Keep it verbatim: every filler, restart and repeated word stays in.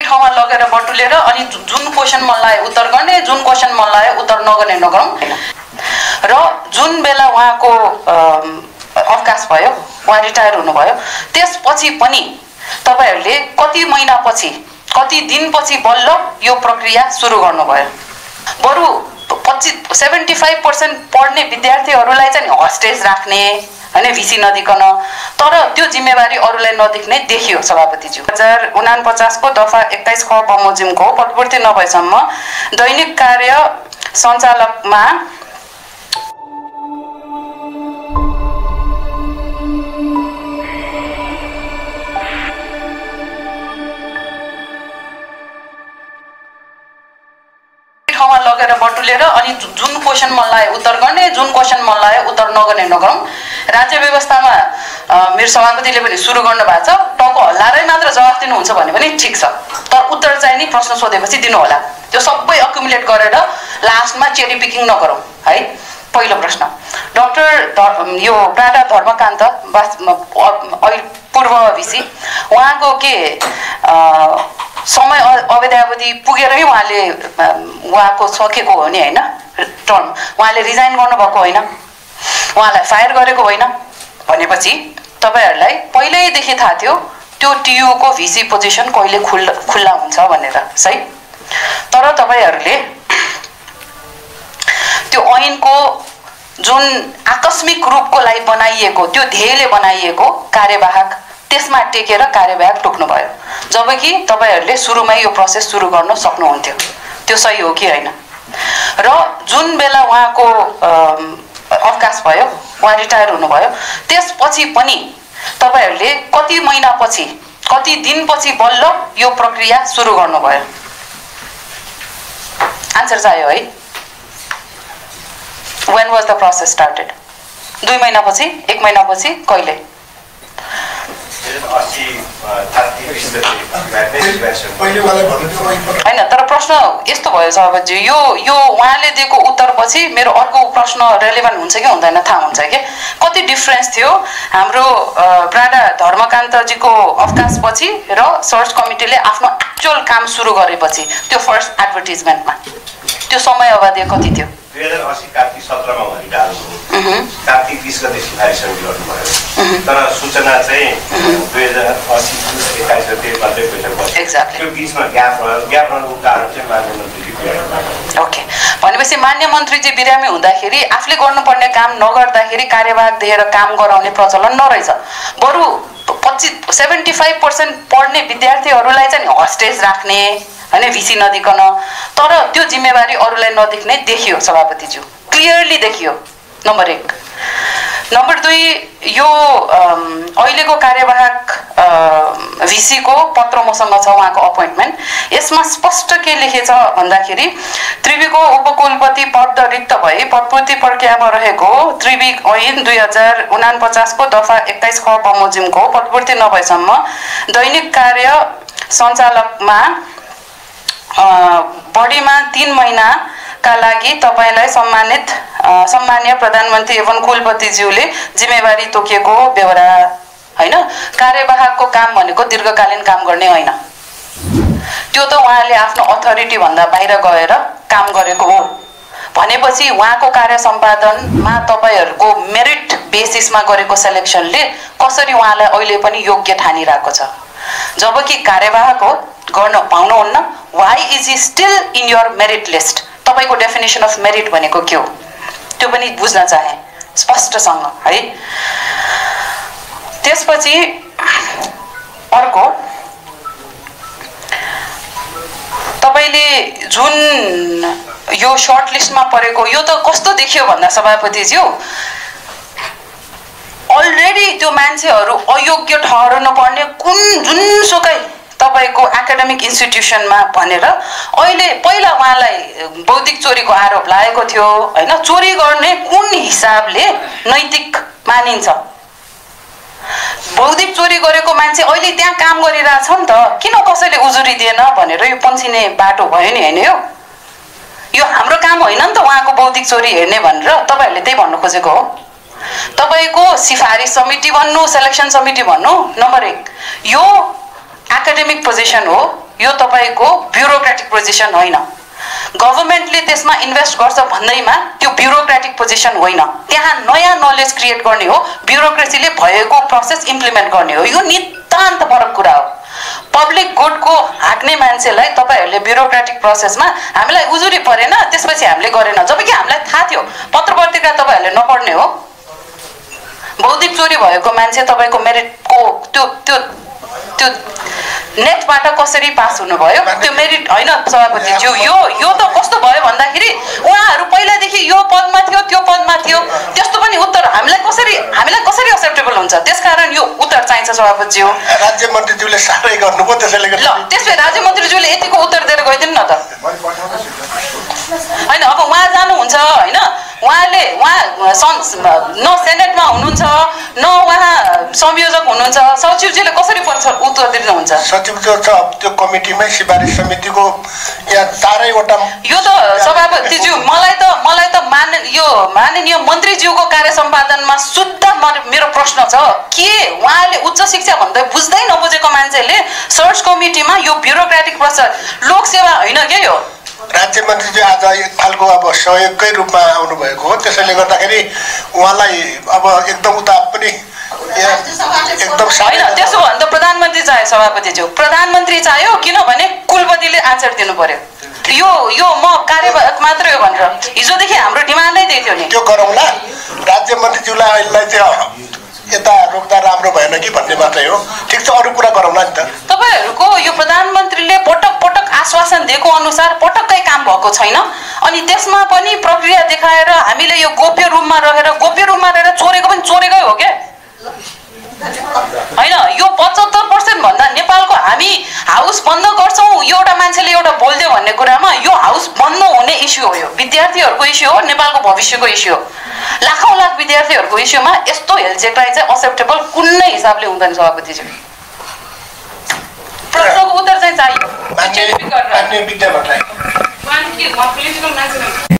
ठाउँमा लगेर बटुलेर अनि जुन क्वेसन मन लाग्यो उत्तर गर्ने, जुन क्वेसन मन लाग्यो उत्तर नगर्ने नगरौँ। र जुन बेला उहाँको अवकाश भयो, उहाँ रिटायर हुनुभयो, त्यसपछि पनि तपाईहरूले कति महिनापछि, कति दिनपछि बल्ल यो प्रक्रिया सुरु गर्नुभयो। बरु पच्चिस सेभेन्टी फाइभ पर्सेन्ट पढ्ने विद्यार्थीहरूलाई चाहिँ हस्टेज राख्ने हैन, भिसी नदिकन, तर त्यो जिम्मेवारी अरूलाई नदेख्ने देखियो सभापतिज्यू। दुई हजार उनापचास को दफा एक्काइस ख बमोजिमको पदपूर्ति नभएसम्म दैनिक कार्य सञ्चालकमा ठाउँमा लगेर बटुलेर अनि जुन क्वेसन मन लाग्यो उत्तर गर्ने, जुन क्वेसन मन लाग्यो उत्तर नगर्ने नगरौँ। राज्य व्यवस्थामा मेरो सभापतिले पनि सुरु गर्नु भएको छ, टाउको हल्लाएरै मात्र जवाफ दिनुहुन्छ भने पनि ठिक छ, तर उत्तर चाहिँ नि प्रश्न सोधेपछि दिनु होला। त्यो सबै अक्युमुलेट गरेर लास्टमा चेरी पिकिङ नगरौँ है। पहिलो प्रश्न, डाक्टर यो प्राडा धर्मकान्त पूर्व भिसी, उहाँको के समय अवधियावधि पुगेरै उहाँले उहाँको सकेको हो नि हैन, टर्म उहाँले रिजाइन गर्नुभएको होइन, उहाँलाई फायर गरेको होइन भनेपछि तपाईहरुलाई पहिल्यैदेखि थाहा थियो त्यो टियुको भिसी पोजिसन कहिले खुल्ला खुल्ला हुन्छ भनेर, सही। तर तपाईहरुले त्यो ऐनको जुन आकस्मिक रूपको लागि बनाइएको, त्यो ध्येयले बनाइएको कार्यवाहक, त्यसमा टेकेर कार्यवाहक टोक्नुभयो, जबकि तपाईहरुले सुरुमै यो प्रोसेस सुरु गर्न सक्नुहुन्थ्यो। त्यो सही हो कि हैन? र जुन बेला उहाँको अवकाश भयो, उहाँ रिटायर हुनुभयो, त्यसपछि पनि तपाईहरुले कति महिनापछि, कति दिनपछि बल्ल यो प्रक्रिया सुरु गर्नुभयो? आन्सर चाहियो है। When was the process started? दुई महिनापछि, एक महिनापछि, कहिले? हैन, तर प्रश्न यस्तो भयो सभापति, यो यो उहाँले दिएको उत्तरपछि मेरो अर्को प्रश्न रेलेभेन्ट हुन्छ कि हुँदैन थाहा हुन्छ के? कति डिफरेन्स थियो हाम्रो प्राडा धर्मकान्तजीको अवकाशपछि र सर्च कमिटीले आफ्नो एक्चुअल काम सुरु गरेपछि त्यो फर्स्ट एडभर्टाइजमेन्टमा त्यो समय अवधि कति थियो? दुई हजार अस्सी कार्तिक सत्र मा उहाँले डाल्नुभयो, कार्तिक बीस गते सिफारिस गर्नुभयो, तर सूचना चाहिँ दुई हजार अस्सी एक्काइस गते मात्रै भइसक्यो। एक्ज्याक्टली, त्यो बीचमा ग्याप ग्याप रहनुको कारण चाहिँ मान्य मन्त्रीजी बिरामी। ओके, भनेपछि मान्य मन्त्रीजी बिरामी हुँदाखेरि आफूले गर्नुपर्ने काम नगर्दाखेरि कार्यवाहक दिएर काम गराउने प्रचलन नरहेछ। बरु पच्चिस सेभेन्टी फाइभ पर्सेन्ट पढ्ने विद्यार्थीहरूलाई चाहिँ हस्टेज राख्ने हैन, भिसी नदिकन, तर त्यो जिम्मेवारी अरूलाई नदेख्ने देखियो सभापतिज्यू, क्लियरली देखियो। नम्बर एक। नम्बर दुई, यो अहिलेको कार्यवाहक भिसीको पत्र मसँग छ, उहाँको अपोइन्टमेन्ट, यसमा स्पष्ट के लेखेछ भन्दाखेरि त्रिवीको उपकुलपति पद रिक्त भई पदपूर्ति प्रक्रियामा रहेको त्रिवी ऐन दुई हजार उनापचासको दफा एक्काइस ख बमोजिमको पदपूर्ति नभएसम्म दैनिक कार्य सञ्चालकमा बढीमा तीन महिनाका लागि तपाईलाई सम्मानित सम्मान्य प्रधानमन्त्री एवं कुलपतिज्यूले जिम्मेवारी तोकेको बेहोरा हैन। कार्यवाहकको काम भनेको दीर्घकालीन काम गर्ने होइन, त्यो त उहाँले आफ्नो अथोरिटी भन्दा बाहिर गएर काम गरेको हो भनेपछि उहाँको कार्य सम्पादनमा तपाईहरुको मेरिट बेसिसमा गरेको सेलेक्सनले कसरी उहाँलाई अहिले पनि योग्य ठानिरहेको छ, जबकि कार्यवाहक हो, गर्न पाउनुहुन्न। Why is he still in your merit list? तपाईको डेफिनेसन अफ मेरिट भनेको के हो त्यो पनि बुझ्न चाहे स्पष्टसँग है। त्यसपछि अर्को, तपाईले जुन यो सर्ट लिस्टमा परेको, यो त कस्तो देखियो भन्दा सभापतिज्यू, अलरेडी त्यो मान्छेहरू अयोग्य ठहरनु पर्ने कुन जुनसुकै तपाईको एकाडेमिक इन्स्टिट्युसनमा भनेर अहिले पहिला उहाँलाई बौद्धिक चोरीको आरोप लागेको थियो हैन। चोरी गर्ने कुन हिसाबले नैतिक मानिन्छ? बौद्धिक चोरी गरेको मान्छे अहिले त्यहाँ काम गरिरहेछ नि त, किन कसैले उजुरी दिएन भनेर यो पन्छिने बाटो भयो नि हैन? यो यो हाम्रो काम होइन नि त उहाँको बौद्धिक चोरी हेर्ने भनेर तपाईहरुले त्यही भन्नु खोजेको हो। तपाईको सिफारिस समिति भन्नु, सेलेक्सन समिति भन्नु, नम्बर एक यो एकाडेमिक पोजिसन हो, यो तपाईको ब्युरोक्रेटिक पोजिसन होइन। गभर्नमेन्टले त्यसमा इन्भेस्ट गर्छ भन्दैमा त्यो ब्युरोक्रेटिक पोजिसन होइन। त्यहाँ नयाँ नलेज क्रिएट गर्ने हो, ब्युरोक्रेसीले भएको प्रोसेस इम्प्लिमेन्ट गर्ने हो। यो नितान्त फरक कुरा हो। पब्लिक गुडको हाँक्ने मान्छेलाई तपाईहरूले ब्युरोक्रेटिक प्रोसेसमा हामीलाई उजुरी परेन त्यसपछि हामीले गरेन, जबकि हामीलाई थाहा थियो। पत्र पत्रिका तपाईँहरूले नपढ्ने हो। बौद्धिक चोरी भएको मान्छे तपाईँको मेरिटको त्यो त्यो त्यो नेटबाट कसरी पास हुनुभयो त्यो मेरिट होइन सभापतिज्यू। यो यो त कस्तो भयो भन्दाखेरि उहाँहरू पहिलादेखि यो पदमा थियो त्यो पदमा थियो, त्यस्तो पनि उत्तर हामीलाई कसरी हामीलाई कसरी एक्सेप्टेबल हुन्छ? त्यसकारण यो उत्तर चाहिन्छ सभापतिज्यू। राज्य मन्त्रीज्यूले साह्रै गर्नुभयो त्यसैले ल त्यसले राज्य मन्त्रीज्यूले यतिको उत्तर दिएर गइदिनु न त होइन। अब उहाँ जानुहुन्छ होइन, उहाँले उहाँ न सेनेटमा हुनुहुन्छ न उहाँ संयोजक हुनुहुन्छ, सचिवजीले कसरी उत्तर दिनुहुन्छ? सचिव जो छ त्यो कमिटीमै सिफारिस समितिको यहाँ चारैवटा। यो त सभापतिज्यू मलाई त मलाई त मान यो माननीय मन्त्रीज्यूको कार्य सम्पादनमा शुद्ध मेरो प्रश्न छ के उहाँले उच्च शिक्षा भन्दै बुझ्दै नबुझेको मान्छेले सर्च कमिटीमा यो ब्युरोक्रेटिक प्रोसेस लोकसेवा होइन के यो? राज्य मन्त्रीज्यू आज एक खालको अब सहयोगकै रूपमा आउनुभएको हो, त्यसैले गर्दाखेरि उहाँलाई अब एकदम उता पनि एकदम होइन। त्यसो भने त प्रधानमन्त्री चाहियो सभापतिज्यू, प्रधानमन्त्री चाहियो, किनभने कुलपतिले आन्सर दिनु पर्यो। यो यो म कार्यवाहक मात्रै हो भनेर हिजोदेखि हाम्रो डिमान्डै त्यही थियो नि। त्यो गरौँला। राज्य मन्त्रीज्यूलाई अहिलेलाई चाहिँ यता रोक्दा राम्रो भएन कि भन्ने मात्रै हो। ठिक छ, अरू कुरा गरौँला नि त। तपाईँहरूको यो प्रधानमन्त्रीले पटक पटक आश्वासन दिएको अनुसार पटक्कै काम भएको छैन, अनि त्यसमा पनि प्रक्रिया देखाएर हामीले यो गोप्य रूपमा रहेर गोप्य रूपमा रहेर चोरेको पनि चोरेकै हो क्या होइन। यो पचहत्तर पर्सेन्ट भन्दा नेपालको हामी हाउस बन्द गर्छौँ एउटा मान्छेले एउटा बोल्दियो भन्ने कुरामा यो हाउस बन्द हुने इस्यु हो। यो विद्यार्थीहरूको इस्यु हो, नेपालको भविष्यको इस्यु हो। लाखौँ लाख विद्यार्थीहरूको इस्युमा यस्तो हेलचेक्राइ चाहिँ एक्सेप्टेबल कुनै हिसाबले हुँदैन सभापतिज्यू। प्रश्नको उत्तर चाहिँ चाहियो।